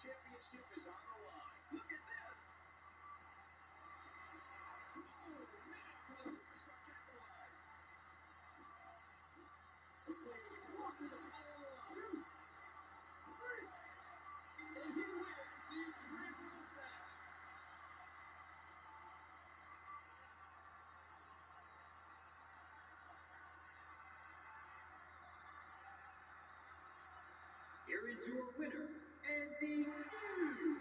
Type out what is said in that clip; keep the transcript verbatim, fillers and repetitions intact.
championship is on the line. Look at this. Oh, now can the superstar capitalize? Quickly, walk with the title on the line. And he wins the Extreme Rules match. Here is your winner and the new